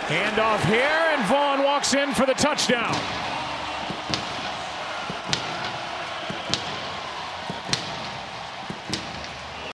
Handoff here, and Vaughn walks in for the touchdown.